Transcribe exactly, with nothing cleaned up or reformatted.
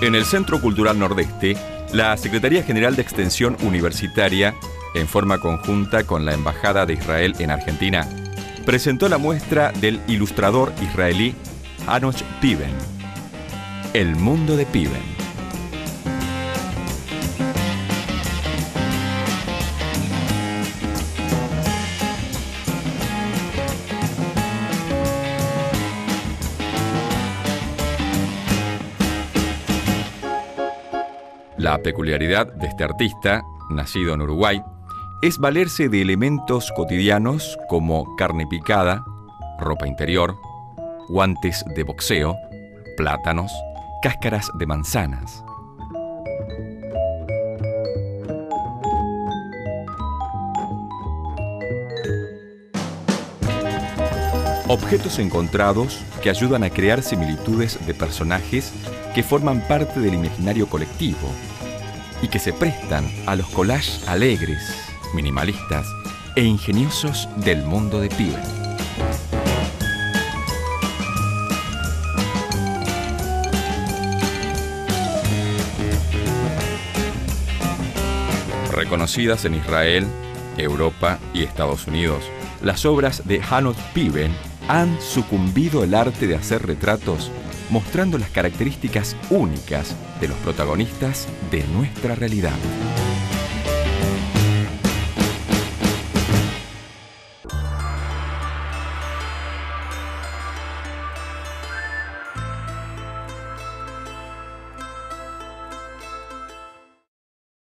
En el Centro Cultural Nordeste, la Secretaría General de Extensión Universitaria, en forma conjunta con la Embajada de Israel en Argentina, presentó la muestra del ilustrador israelí Hanoch Piven, El mundo de Piven. La peculiaridad de este artista, nacido en Uruguay, es valerse de elementos cotidianos como carne picada, ropa interior, guantes de boxeo, plátanos, cáscaras de manzanas. Objetos encontrados que ayudan a crear similitudes de personajes que forman parte del imaginario colectivo y que se prestan a los collages alegres, minimalistas e ingeniosos del mundo de Piven. Reconocidas en Israel, Europa y Estados Unidos, las obras de Hanoch Piven han sucumbido al arte de hacer retratos, mostrando las características únicas de los protagonistas de nuestra realidad.